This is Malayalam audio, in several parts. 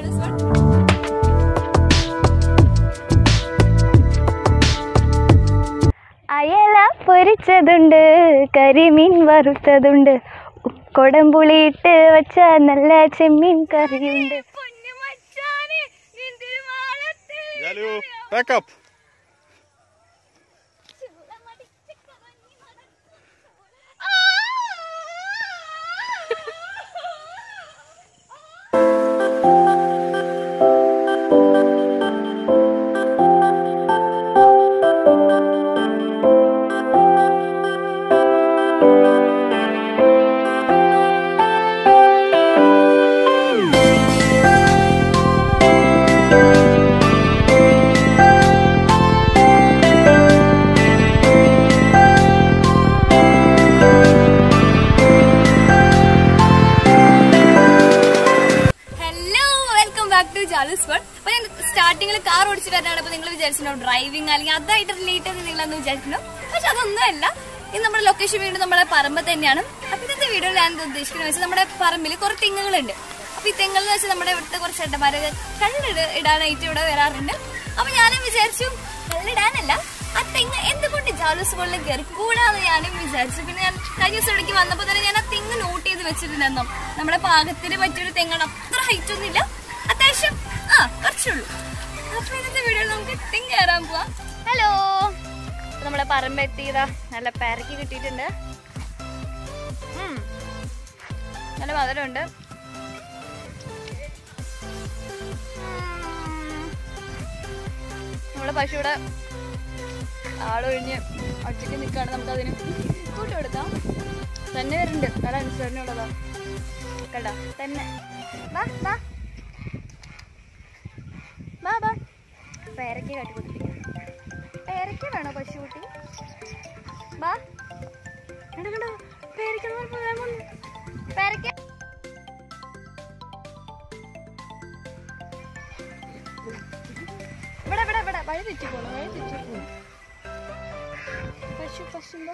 അയല പൊരിച്ചതുണ്ട്, കരിമീൻ വറുത്തതുണ്ട്, കൊടംപുളിയിട്ട് വെച്ച നല്ല ചെമ്മീൻ കറിയുണ്ട്. സ്റ്റാർട്ടിങ്ങിൽ കാർ ഓടിച്ചു വരാനാണ്. അപ്പൊ നിങ്ങൾ വിചാരിച്ചിട്ടുണ്ടോ ഡ്രൈവിംഗ് അല്ലെങ്കിൽ അതായിട്ട് റിലേറ്റ് ചെയ്ത് നിങ്ങളന്ന് വിചാരിക്കുന്നു. പക്ഷെ അതൊന്നുമല്ല. ഇത് നമ്മുടെ ലൊക്കേഷൻ വീണ്ടും നമ്മുടെ പറമ്പ് തന്നെയാണ്. അപ്പൊ ഇന്നത്തെ വീഡിയോയിൽ ഞാൻ ഉദ്ദേശിക്കുന്നത് വെച്ചാൽ നമ്മുടെ പറമ്പിൽ കുറെ തെങ്ങുകളുണ്ട്. അപ്പൊ ഈ തെങ്ങെന്ന് വെച്ചാൽ നമ്മുടെ ഇവിടുത്തെ കുറച്ച് ചേട്ടന്മാര് ഇടാനായിട്ട് ഇവിടെ വരാറുണ്ട്. അപ്പൊ ഞാനും വിചാരിച്ചു കല്ലിടാനല്ല, ആ തെങ്ങ് എന്തുകൊണ്ട് ജാലൂസ് പോലെ കയറി കൂടാന്ന് ഞാനും വിചാരിച്ചു. പിന്നെ ഞാൻ കഴിഞ്ഞ ദിവസം ഇവിടേക്ക് വന്നപ്പോ തന്നെ ഞാൻ ആ തെങ്ങ് നോട്ട് ചെയ്ത് വെച്ചിട്ടുണ്ടെന്നോ. നമ്മുടെ പാകത്തിന് പറ്റിയൊരു തെങ്ങാണ്, അത്ര ഹൈറ്റ് ഒന്നുമില്ല, അത്യാവശ്യം കുറച്ചുള്ളൂ. അപ്പൊ ഇന്നത്തെ വീഡിയോയിൽ നമുക്ക് തെങ്ങ് കയറാൻ പോവാം. ഹലോ, നമ്മളെ പറമ്പെത്തിയതാ, നല്ല പേരയ്ക്ക് കിട്ടിയിട്ടുണ്ട്, നല്ല മധുരമുണ്ട്. നമ്മളെ പശുവിടെ ആളൊഴിഞ്ഞ് ഒറ്റയ്ക്ക് നിൽക്കുകയാണ്. നമുക്കതിന് കൂട്ട് കൊടുക്കാം. തന്നെ വരുന്നുണ്ട്, നല്ല അനുസരണയുള്ളതാ കേട്ടാ. തന്നെ വാ വാ വാ വാ. പേരയ്ക്ക് കാട്ടി കൊടുത്തിരിക്കാം. പേരയ്ക്ക വേണോ പശുക്കുട്ടി? വാ. കണ്ടോ കണ്ടോ, പേരയ്ക്ക പേരയ്ക്ക. ഇവിടെ ഇവിടെ ഇവിടെ വഴി തെറ്റിപ്പോണു, വഴി തെറ്റിപ്പോണു. പശു പശുമ്പോ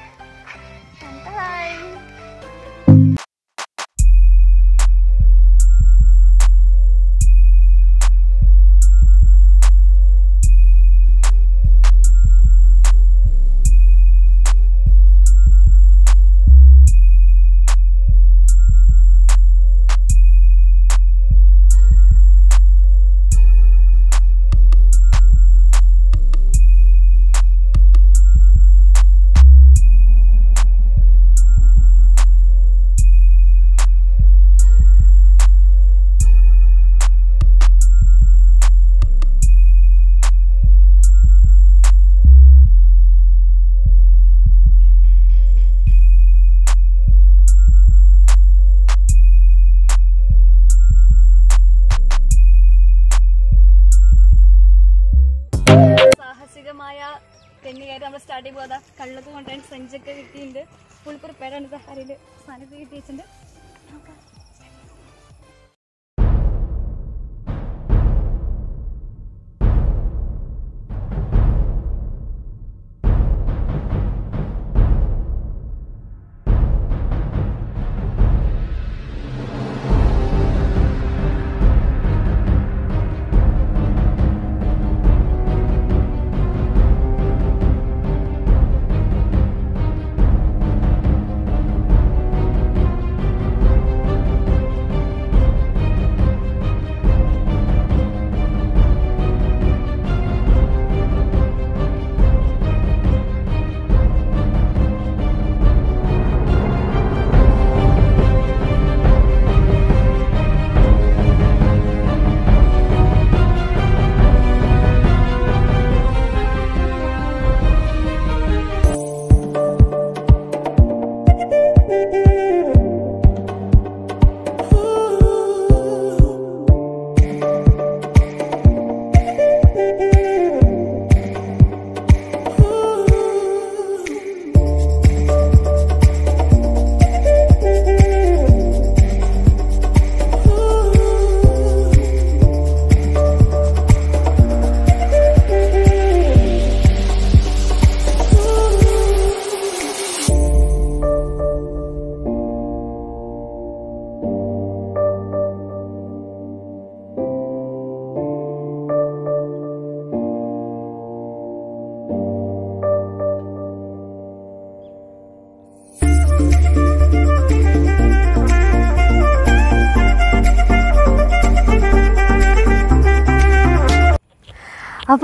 തെങ്ങ് കയറി നമ്മൾ സ്റ്റാർട്ട് ചെയ്ത് പോകാം. കള്ളൊക്കെ കൊണ്ടുപോയി സഞ്ചൊക്കെ കിട്ടിയിട്ടുണ്ട്. ഫുൾ പ്രിപ്പയർഡ് ആണ്. അരിയിൽ സാധനമൊക്കെ കിട്ടി വെച്ചിട്ടുണ്ട്. നോക്കാം.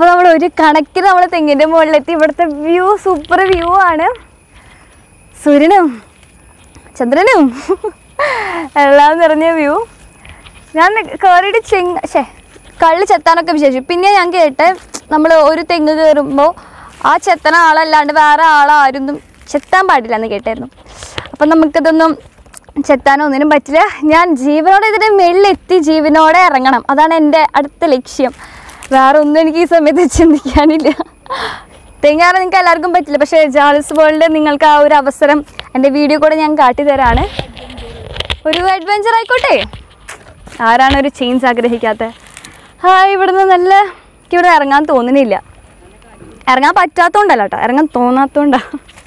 അപ്പോൾ നമ്മൾ ഒരു കണക്കിന് നമ്മൾ തെങ്ങിൻ്റെ മുകളിലെത്തി. ഇവിടുത്തെ വ്യൂ സൂപ്പർ വ്യൂ ആണ്. സൂര്യനും ചന്ദ്രനും എല്ലാം നിറഞ്ഞ വ്യൂ. ഞാൻ കയറിയിട്ട് കള്ള് ചെത്താനൊക്കെ വിചാരിച്ചു. പിന്നെ ഞാൻ കേട്ടെ നമ്മൾ ഒരു തെങ്ങ് കയറുമ്പോൾ ആ ചെത്തന ആളല്ലാണ്ട് വേറെ ആളാരൊന്നും ചെത്താൻ പാടില്ല എന്ന് കേട്ടായിരുന്നു. അപ്പം നമുക്കിതൊന്നും ചെത്താനോ ഒന്നിനും പറ്റില്ല. ഞാൻ ജീവനോടെ ഇതിൻ്റെ മേളിലെത്തി ജീവനോടെ ഇറങ്ങണം. അതാണ് എൻ്റെ അടുത്ത ലക്ഷ്യം. വേറെ ഒന്നും എനിക്ക് ഈ സമയത്ത് ചിന്തിക്കാനില്ല. തെങ്ങാറ് നിങ്ങൾക്ക് എല്ലാവർക്കും പറ്റില്ല. പക്ഷേ ജാലിസ് വേൾഡ് നിങ്ങൾക്ക് ആ ഒരു അവസരം എൻ്റെ വീഡിയോ കൂടെ ഞാൻ കാട്ടിത്തരാണ്. ഒരു അഡ്വഞ്ചർ ആയിക്കോട്ടെ. ആരാണ് ഒരു ചേഞ്ച് ആഗ്രഹിക്കാത്തത്? ഇവിടുന്ന് നല്ല എനിക്കിവിടെ ഇറങ്ങാൻ തോന്നുന്നില്ല. ഇറങ്ങാൻ പറ്റാത്തതുകൊണ്ടല്ല കേട്ടോ, ഇറങ്ങാൻ തോന്നാത്തതുകൊണ്ടാണ്.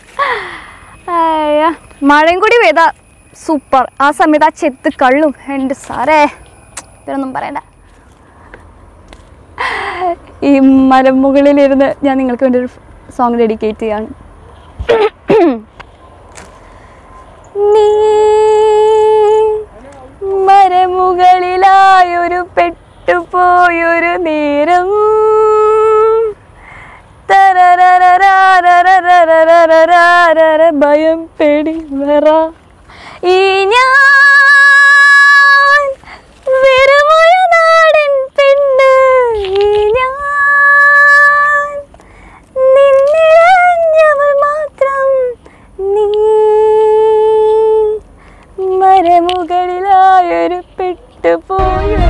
മഴയും കൂടി പെയ്താൽ സൂപ്പർ. ആ സമയത്ത് ആ ചെത്ത് കള്ളും എൻ്റെ സാറേ ഇതൊന്നും പറയണ്ട. ഈ മലമുകളിലിരുന്ന് ഞാൻ നിങ്ങൾക്ക് വേണ്ടി ഒരു സോങ് ഡെഡിക്കേറ്റ് ചെയ്യാണ്. നീ മരമുകളിലായൊരു പെട്ടുപോയൊരു നേരം ഭയം പേടി വറ ഈ ഞാൻ വെറുമൊരു നാടൻ പെണ്ണ്. ഈ ഞാൻ നിന്നിഴഞ്ഞവൾ മാത്രം. നീ മരമുകളിലായൊരു പെട്ടുപോയൊരു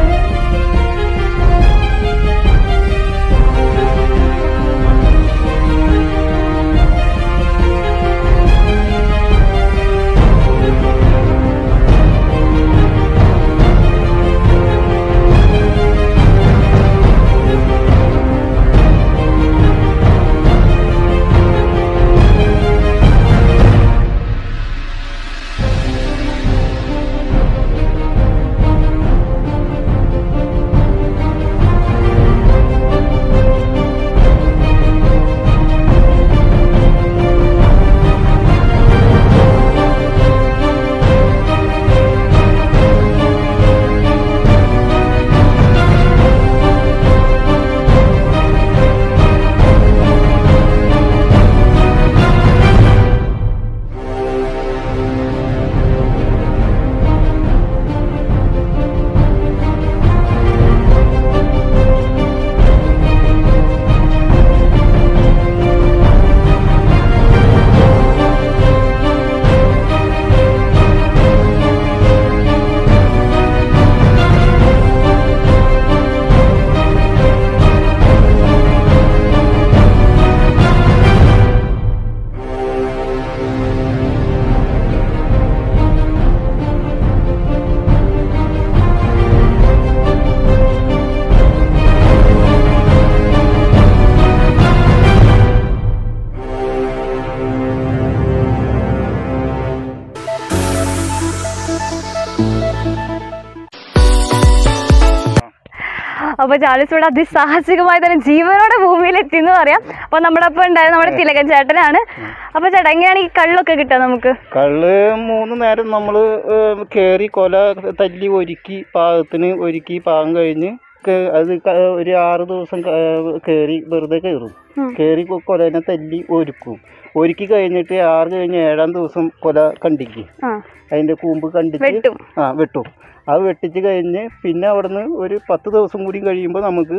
അപ്പോൾ ചാലിസ് ഇവിടെ അതിസാഹസികമായി തന്നെ ജീവനോടെ ഭൂമിയിലെത്തി എന്ന് പറയാം. അപ്പോൾ നമ്മുടെ ഒപ്പം ഉണ്ടായത് നമ്മുടെ തിലകൻ ചേട്ടനാണ്. അപ്പോൾ ചേട്ടാ എങ്ങനെയാണ് ഈ കള്ളൊക്കെ കിട്ടുക നമുക്ക്? കള്ള് 3 നേരം നമ്മൾ കയറി കൊല തല്ലി ഒരുക്കി പാകത്തിന് ഒരുക്കി പാകം കഴിഞ്ഞ് അത് ഒരു 6 ദിവസം കയറി വെറുതെ കയറും. കയറി കൊലേനെ തല്ലി ഒരുക്കി കഴിഞ്ഞിട്ട് 6 കഴിഞ്ഞ് 7-ാം ദിവസം കൊല കണ്ടിക്ക് അതിന്റെ കൂമ്പ് കണ്ടിച്ച് വെട്ടും. അത് വെട്ടിച്ച് കഴിഞ്ഞ് പിന്നെ അവിടുന്ന് ഒരു 10 ദിവസം കൂടി കഴിയുമ്പോൾ നമുക്ക്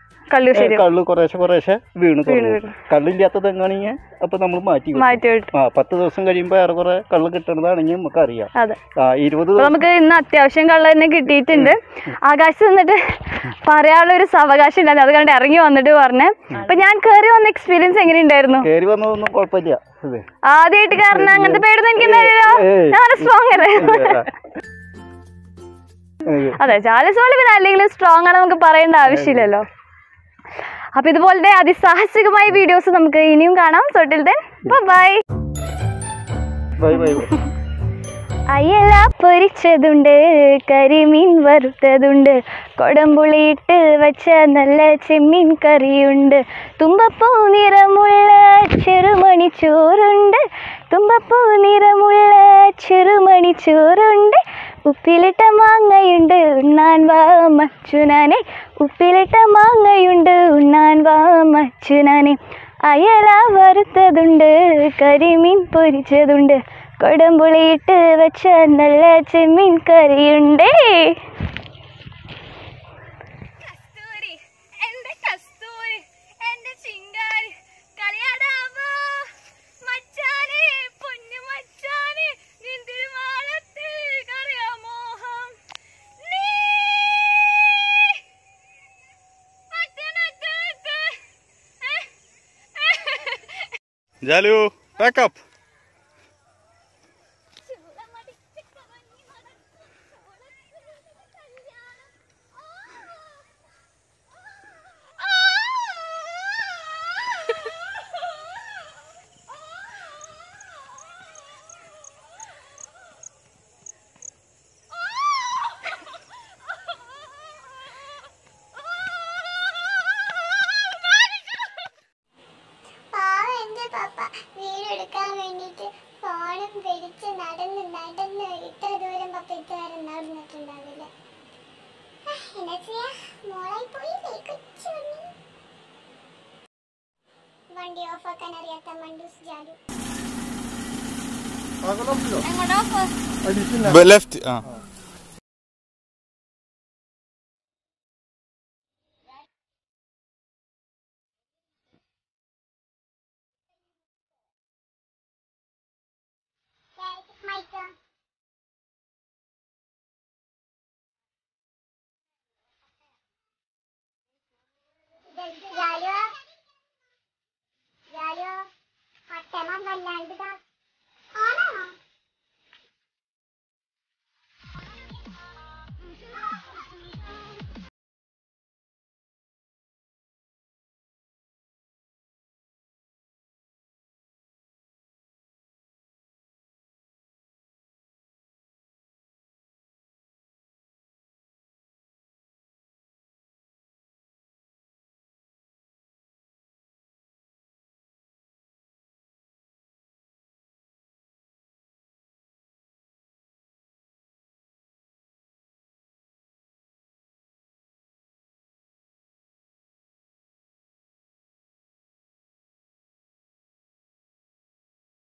കള്ള് കുറേശ്ശെ വീണ് തുടങ്ങും. കള്ളില്ലാത്ത തെങ്ങാണെങ്കിൽ അപ്പൊ നമ്മൾ മാറ്റി 10 ദിവസം കഴിയുമ്പോൾ ഏറെക്കുറെ കള്ള് കിട്ടണതാണെങ്കിൽ നമുക്ക് അറിയാം. 20 നമുക്ക് ഇന്ന് അത്യാവശ്യം കള്ള് തന്നെ കിട്ടിയിട്ടുണ്ട്. ആകാശത്ത് നിന്നിട്ട് പറയാനുള്ള ഒരു സാവകാശം ഉണ്ടായിരുന്നു. അത് കണ്ട് ഇറങ്ങി വന്നിട്ട് പറഞ്ഞേ. അപ്പൊ ഞാൻ കയറി വന്ന എക്സ്പീരിയൻസ് എങ്ങനെ ഉണ്ടായിരുന്നു? കയറി വന്നതൊന്നും കുഴപ്പമില്ല. ആദ്യമായിട്ട് കാരണം അങ്ങനത്തെ പേടൊന്നും എനിക്ക് സ്ട്രോങ് അല്ലേ? അതെ, ചാലിസ് വേൾഡ് പിന്നെ അല്ലെങ്കിലും സ്ട്രോങ് ആണ്, നമുക്ക് പറയേണ്ട ആവശ്യമില്ലല്ലോ. അപ്പൊ ഇതുപോലത്തെ അതിസാഹസികമായ വീഡിയോസ് നമുക്ക് ഇനിയും കാണാം. So till then bye. അയല പൊരിച്ചതുണ്ട്, കരിമീൻ വറുത്തതുണ്ട്, കൊടംപുളിയിട്ട് വെച്ച നല്ല ചെമ്മീൻ കറിയുണ്ട്, തുമ്പപ്പൂ നിറമുള്ള ചെറുമണിച്ചോറുണ്ട്, തുമ്പപ്പൂ നിറമുള്ള ചെറുമണിച്ചോറുണ്ട്, ഉപ്പിലിട്ട മാങ്ങയുണ്ട് ഉണ്ണാൻ വാ മച്ചുനാനെ, ഉപ്പിലിട്ട മാങ്ങയുണ്ട് ഉണ്ണാൻ വാ മച്ചുനാനെ. അയല വറുത്തതുണ്ട്, കരിമീൻ പൊരിച്ചതുണ്ട്, കൊടംപുളിയിട്ട് വെച്ച നല്ല ചെമ്മീൻ കറിയുണ്ടേ. ജാലു പാക്കപ്പ്. വീടെടുക്കാൻ വേണ്ടിട്ട് ഫോണും പിടിച്ച് നടന്ന് നടന്ന് ഇത്ര ദൂരം പപ്പയ്ക്കാരൻ നടന്നിട്ടുണ്ടാവില്ല. എന്നാ ചെയ്യാ, മോളായി പോയില്ലേ കൊച്ചു. വണ്ടി ഓഫാക്കാൻ അറിയാത്ത മണ്ടൂസ് ജാലു. എങ്ങോട്ടോ ലെഫ്റ്റ്.